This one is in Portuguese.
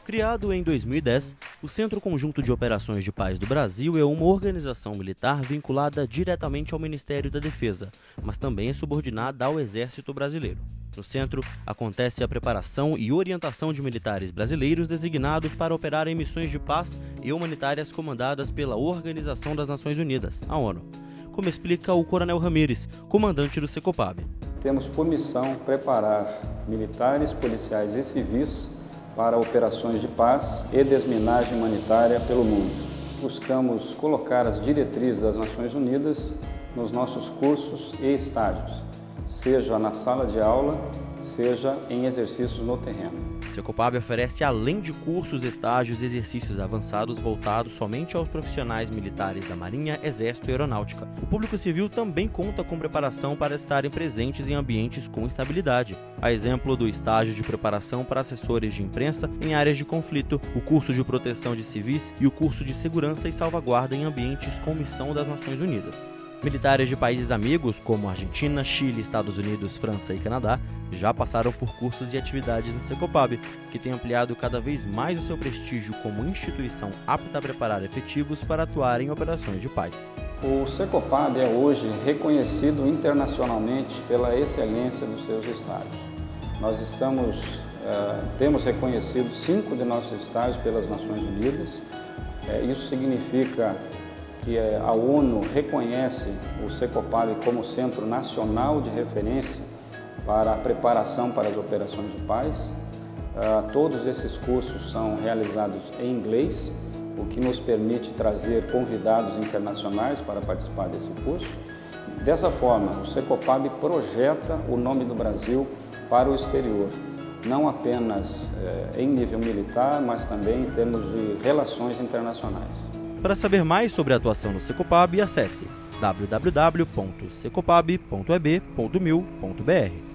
Criado em 2010, o Centro Conjunto de Operações de Paz do Brasil é uma organização militar vinculada diretamente ao Ministério da Defesa, mas também é subordinada ao Exército Brasileiro. No centro, acontece a preparação e orientação de militares brasileiros designados para operar em missões de paz e humanitárias comandadas pela Organização das Nações Unidas, a ONU, como explica o Coronel Ramires, comandante do Secopab. Temos por missão preparar militares, policiais e civis para operações de paz e desminagem humanitária pelo mundo. Buscamos colocar as diretrizes das Nações Unidas nos nossos cursos e estágios, seja na sala de aula, seja em exercícios no terreno. O Secopab oferece, além de cursos, estágios e exercícios avançados voltados somente aos profissionais militares da Marinha, Exército e Aeronáutica. O público civil também conta com preparação para estarem presentes em ambientes com estabilidade. A exemplo do estágio de preparação para assessores de imprensa em áreas de conflito, o curso de proteção de civis e o curso de segurança e salvaguarda em ambientes com missão das Nações Unidas. Militares de países amigos como Argentina, Chile, Estados Unidos, França e Canadá já passaram por cursos e atividades no Secopab, que tem ampliado cada vez mais o seu prestígio como instituição apta a preparar efetivos para atuar em operações de paz. O Secopab é hoje reconhecido internacionalmente pela excelência dos seus estágios. Nós temos reconhecido 5 de nossos estágios pelas Nações Unidas. Isso significa que a ONU reconhece o Secopab como Centro Nacional de Referência para a preparação para as operações de paz. Todos esses cursos são realizados em inglês, o que nos permite trazer convidados internacionais para participar desse curso. Dessa forma, o Secopab projeta o nome do Brasil para o exterior, não apenas em nível militar, mas também em termos de relações internacionais. Para saber mais sobre a atuação do Secopab, acesse www.secopab.eb.mil.br.